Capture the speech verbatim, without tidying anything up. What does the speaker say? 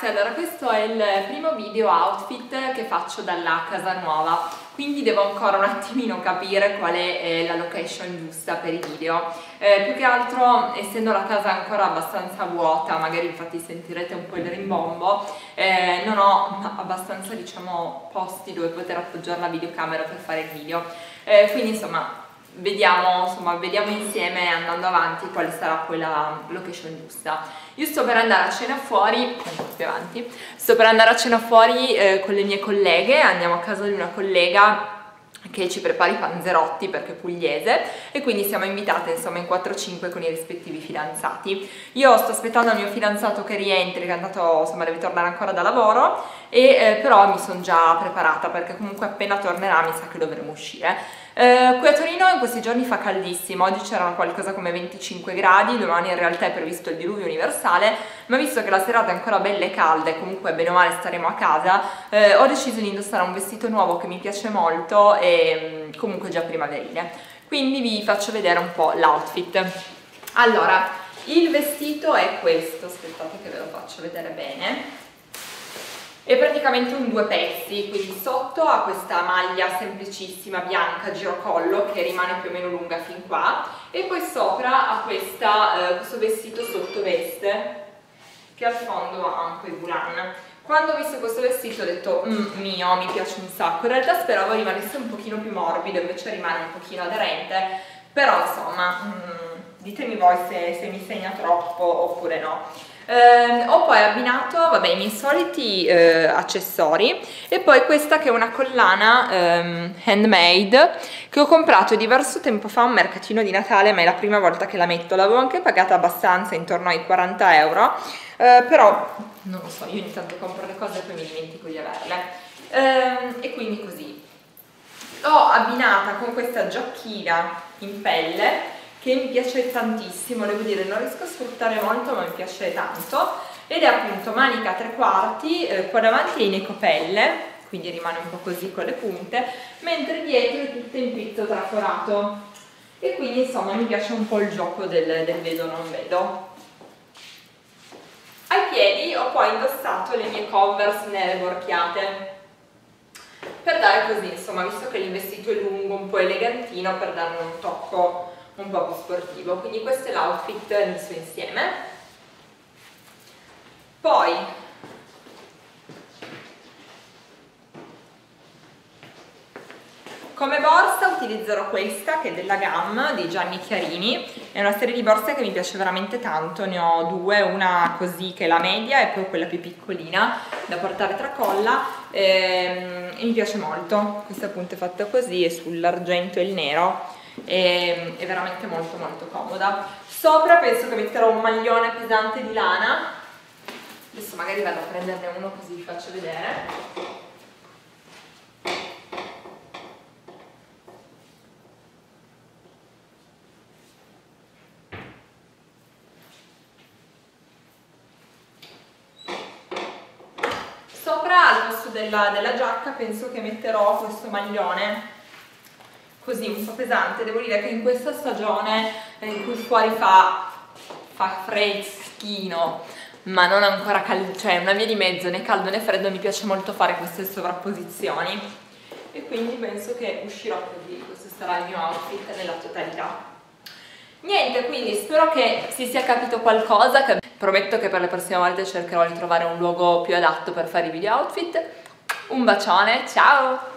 ragazze, allora questo è il primo video outfit che faccio dalla casa nuova, quindi devo ancora un attimino capire qual è la location giusta per i video. Eh, più che altro, essendo la casa ancora abbastanza vuota, magari infatti sentirete un po' il rimbombo, eh, non ho abbastanza, diciamo, posti dove poter appoggiare la videocamera per fare il video. Eh, quindi insomma vediamo, insomma, vediamo insieme andando avanti quale sarà poi la location giusta. Io sto per andare a cena fuori, più avanti, sto per andare a cena fuori eh, con le mie colleghe, andiamo a casa di una collega che ci prepara i panzerotti perché è pugliese e quindi siamo invitate insomma in quattro cinque con i rispettivi fidanzati. Io sto aspettando il mio fidanzato che rientri, che è andato, insomma deve tornare ancora da lavoro, e eh, però mi sono già preparata perché comunque appena tornerà mi sa che dovremo uscire. Eh, qui a Torino in questi giorni fa caldissimo, oggi c'erano qualcosa come venticinque gradi, domani in realtà è previsto il diluvio universale, ma visto che la serata è ancora bella e calda e comunque bene o male staremo a casa, eh, ho deciso di indossare un vestito nuovo che mi piace molto e mh, comunque già primaverile, quindi vi faccio vedere un po' l'outfit. Allora, il vestito è questo, aspettate che ve lo faccio vedere bene. È praticamente un due pezzi, quindi sotto ha questa maglia semplicissima bianca girocollo che rimane più o meno lunga fin qua, e poi sopra ha questa, eh, questo vestito sottoveste che al fondo ha un po' i volant. Quando ho visto questo vestito ho detto mm, mio, mi piace un sacco. In realtà speravo rimanesse un pochino più morbido, invece rimane un pochino aderente, però insomma mm, ditemi voi se, se mi segna troppo oppure no. Eh, ho poi abbinato, vabbè, i miei soliti eh, accessori e poi questa che è una collana ehm, handmade che ho comprato diverso tempo fa a un mercatino di Natale, ma è la prima volta che la metto. L'avevo anche pagata abbastanza, intorno ai quaranta euro, eh, però non lo so, io ogni tanto compro le cose e poi mi dimentico di averle, eh, e quindi così. L'ho abbinata con questa giacchina in pelle che mi piace tantissimo, devo dire, non riesco a sfruttare molto ma mi piace tanto, ed è appunto manica a tre quarti, eh, qua davanti è in ecopelle, quindi rimane un po' così con le punte, mentre dietro è tutto in pizzo traforato, e quindi insomma mi piace un po' il gioco del, del vedo non vedo. Ai piedi ho poi indossato le mie Converse nere borchiate, per dare così, insomma, visto che il vestito è lungo, un po' elegantino, per darne un tocco un po' più sportivo. Quindi questo è l'outfit nel suo insieme. Poi come borsa utilizzerò questa che è della Gam di Gianni Chiarini, è una serie di borse che mi piace veramente tanto, ne ho due, una così che è la media e poi quella più piccolina da portare tracolla, e, e mi piace molto. Questa appunto è fatta così, è sull'argento e il nero, e, è veramente molto molto comoda. Sopra penso che metterò un maglione pesante di lana, adesso magari vado a prenderne uno così vi faccio vedere. Sopra al posto della, della giacca penso che metterò questo maglione così un po' pesante. Devo dire che in questa stagione in cui fuori fa, fa freschino ma non ancora caldo, cioè una via di mezzo, né caldo né freddo, mi piace molto fare queste sovrapposizioni e quindi penso che uscirò così. Questo sarà il mio outfit nella totalità. Niente, quindi spero che si sia capito qualcosa, che prometto che per le prossime volte cercherò di trovare un luogo più adatto per fare i video outfit. Un bacione, ciao!